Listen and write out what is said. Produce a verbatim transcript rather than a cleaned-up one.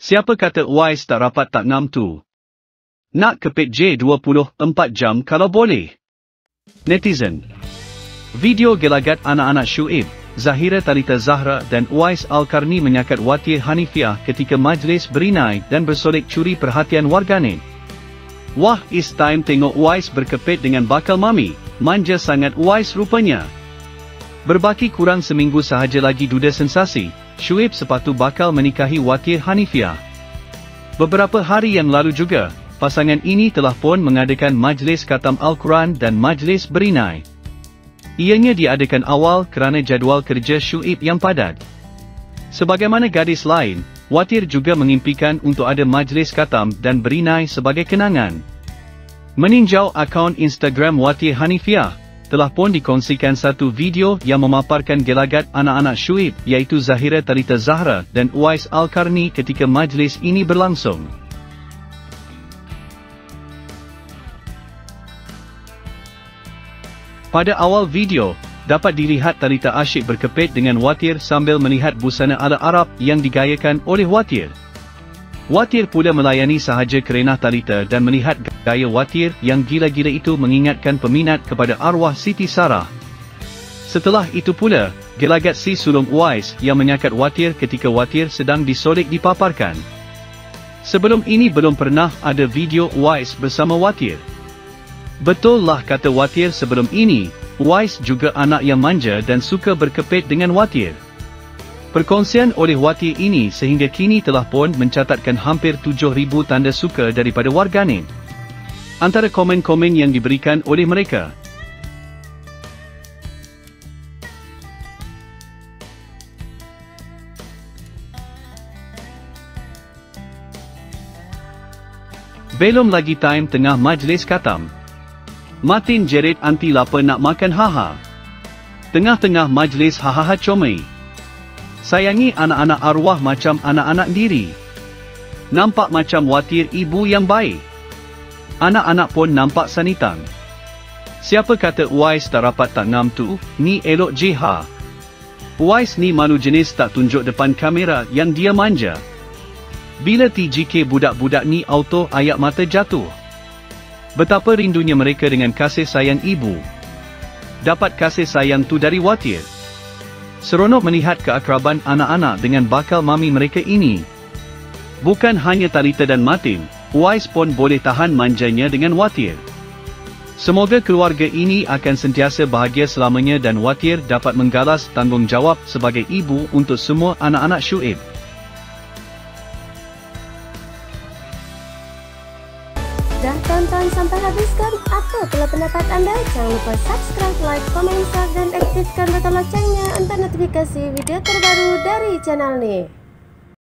Siapa kata Wise tak rapat tak ngam tu? Nak kepit J dua puluh empat jam kalau boleh. Netizen. Video gelagat anak-anak Syuib, Zahira Talita Zahra dan Uwais Al-Qarni menyakat Watir Hanifiah ketika majlis berinai dan bersolek curi perhatian warganet. Wah, is time tengok Uwais berkepit dengan bakal mami, manja sangat Uwais rupanya. Berbaki kurang seminggu sahaja lagi duda sensasi, Syuib sepatu bakal menikahi Watir Hanifiah. Beberapa hari yang lalu juga, pasangan ini telah pun mengadakan majlis khatam Al-Quran dan majlis berinai. Ianya diadakan awal kerana jadual kerja Syuib yang padat. Sebagaimana gadis lain, Watir juga mengimpikan untuk ada majlis khatam dan berinai sebagai kenangan. Meninjau akaun Instagram Watir Hanifiah, telah pun dikongsikan satu video yang memaparkan gelagat anak-anak Syuib iaitu Zahira Talita Zahra dan Uwais Al-Qarni ketika majlis ini berlangsung. Pada awal video, dapat dilihat Talita asyik berkepit dengan Watir sambil melihat busana ala Arab yang digayakan oleh Watir. Watir pula melayani sahaja kerenah Talita dan melihat gaya Watir yang gila-gila itu mengingatkan peminat kepada arwah Siti Sarah. Setelah itu pula, gelagat si sulung Uwais yang menyakat Watir ketika Watir sedang disolek dipaparkan. Sebelum ini belum pernah ada video Uwais bersama Watir. Betul lah kata Watir sebelum ini, Uwais juga anak yang manja dan suka berkepit dengan Watir. Perkongsian oleh Watir ini sehingga kini telah pun mencatatkan hampir tujuh ribu tanda suka daripada warganet. Antara komen-komen yang diberikan oleh mereka. Belum lagi time tengah majlis khatam. Matin jerit anti lapa nak makan haha. Tengah-tengah majlis hahaha comel. Sayangi anak-anak arwah macam anak-anak diri. Nampak macam Watir ibu yang baik. Anak-anak pun nampak sanitang. Siapa kata Uwais tak rapat tak ngam tu, ni elok je ha. Uwais ni malu jenis tak tunjuk depan kamera yang dia manja. Bila T G K budak-budak ni auto ayak mata jatuh. Betapa rindunya mereka dengan kasih sayang ibu. Dapat kasih sayang tu dari Watir. Seronok melihat keakraban anak-anak dengan bakal mami mereka ini. Bukan hanya Talita dan Matin, Uwais pun boleh tahan manjanya dengan Watir. Semoga keluarga ini akan sentiasa bahagia selamanya dan Watir dapat menggalas tanggungjawab sebagai ibu untuk semua anak-anak Syuib. Dah tonton sampai habis kan? Apa pula pendapat anda? Jangan lupa subscribe, like, komen, share dan aktifkan butang loncengnya untuk notifikasi video terbaru dari channel ini.